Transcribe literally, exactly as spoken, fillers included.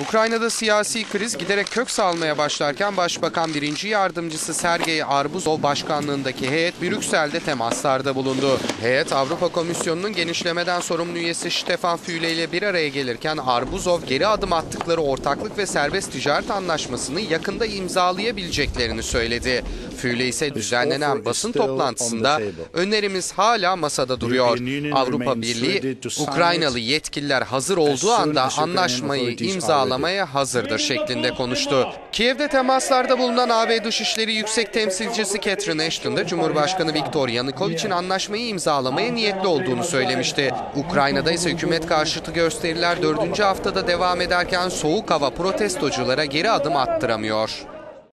Ukrayna'da siyasi kriz giderek kök salmaya başlarken Başbakan Birinci Yardımcısı Sergey Arbuzov başkanlığındaki heyet Brüksel'de temaslarda bulundu. Heyet Avrupa Komisyonu'nun genişlemeden sorumlu üyesi Stefan Füle ile bir araya gelirken Arbuzov geri adım attıkları ortaklık ve serbest ticaret anlaşmasını yakında imzalayabileceklerini söyledi. Füle ise düzenlenen basın toplantısında önerimiz hala masada duruyor. Avrupa Birliği Ukraynalı yetkililer hazır olduğu anda anlaşmayı imzalamaya hazırdır şeklinde konuştu. Kiev'de temaslarda bulunan A B Dışişleri Yüksek Temsilcisi Catherine Ashton da Cumhurbaşkanı Viktor Yanukovych'in anlaşmayı imzalamaya niyetli olduğunu söylemişti. Ukrayna'da ise hükümet karşıtı gösteriler dördüncü haftada devam ederken soğuk hava protestoculara geri adım attıramıyor.